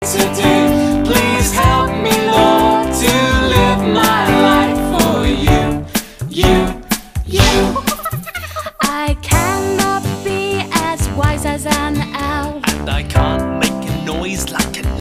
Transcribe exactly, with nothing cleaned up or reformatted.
to do. Please help me, Lord, to live my life for you, you, you. I cannot be as wise as an owl, And I can't make a noise like an